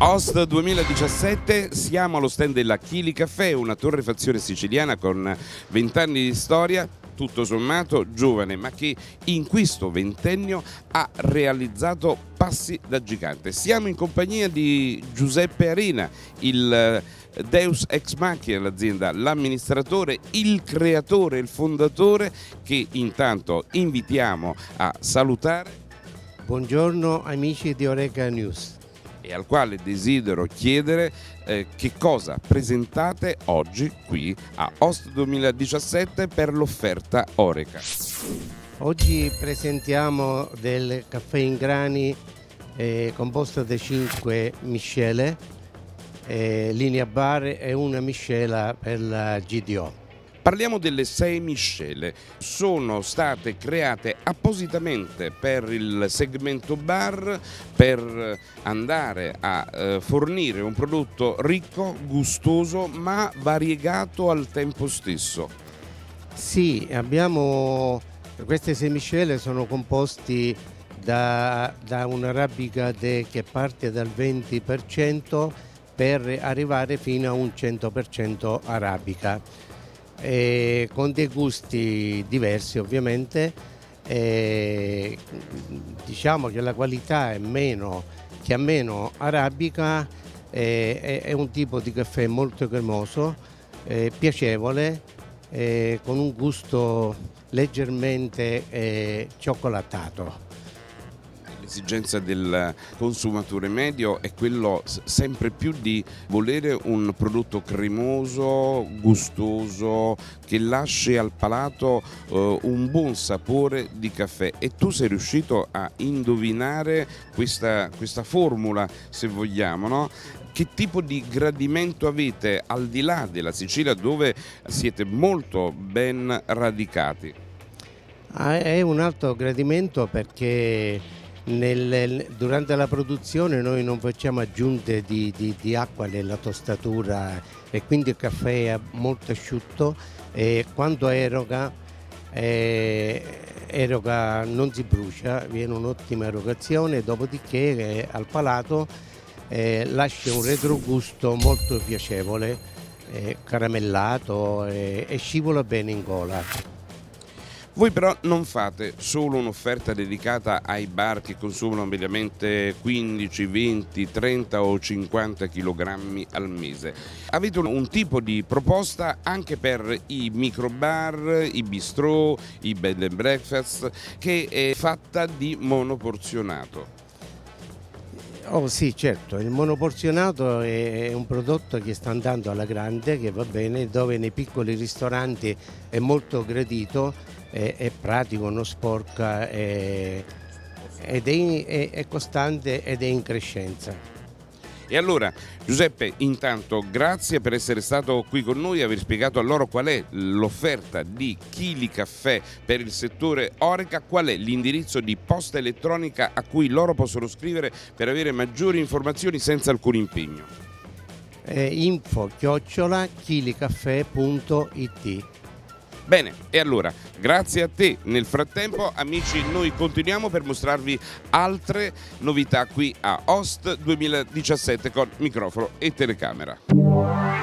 Ost 2017, siamo allo stand della Chili Caffè, una torrefazione siciliana con 20 anni di storia, tutto sommato giovane, ma che in questo ventennio ha realizzato passi da gigante. Siamo in compagnia di Giuseppe Arena, il Deus ex machina dell'azienda, l'amministratore, il creatore, il fondatore, che intanto invitiamo a salutare. Buongiorno amici di Horeca News. E al quale desidero chiedere che cosa presentate oggi qui a Ost 2017 per l'offerta Horeca. Oggi presentiamo del caffè in grani composto da 5 miscele, linea bar e una miscela per la GDO. Parliamo delle 6 miscele, sono state create appositamente per il segmento bar, per andare a fornire un prodotto ricco, gustoso ma variegato al tempo stesso. Sì, queste 6 miscele sono composti da un'arabica che parte dal 20% per arrivare fino a un 100% arabica. Con dei gusti diversi ovviamente, diciamo che la qualità è meno arabica, è un tipo di caffè molto cremoso, piacevole, con un gusto leggermente cioccolattato. L'esigenza del consumatore medio è quello sempre più di volere un prodotto cremoso, gustoso, che lasci al palato un buon sapore di caffè, e tu sei riuscito a indovinare questa formula, se vogliamo, no? Che tipo di gradimento avete al di là della Sicilia, dove siete molto ben radicati? È un alto gradimento perché durante la produzione noi non facciamo aggiunte di acqua nella tostatura, e quindi il caffè è molto asciutto, e quando eroga non si brucia, viene un'ottima erogazione, dopodiché al palato lascia un retrogusto molto piacevole, caramellato, e scivola bene in gola. Voi però non fate solo un'offerta dedicata ai bar che consumano mediamente 15, 20, 30 o 50 kg al mese. Avete un tipo di proposta anche per i microbar, i bistrò, i bed and breakfast, che è fatta di monoporzionato. Oh sì, certo, il monoporzionato è un prodotto che sta andando alla grande, che va bene, dove nei piccoli ristoranti è molto gradito, è pratico, non sporca, ed è costante ed è in crescenza. E allora Giuseppe, intanto grazie per essere stato qui con noi e aver spiegato a loro qual è l'offerta di Chili Caffè per il settore Horeca, qual è l'indirizzo di posta elettronica a cui loro possono scrivere per avere maggiori informazioni senza alcun impegno. info@chilicaffè.it. Bene, e allora grazie a te. Nel frattempo, amici, noi continuiamo per mostrarvi altre novità qui a Ost 2017 con microfono e telecamera.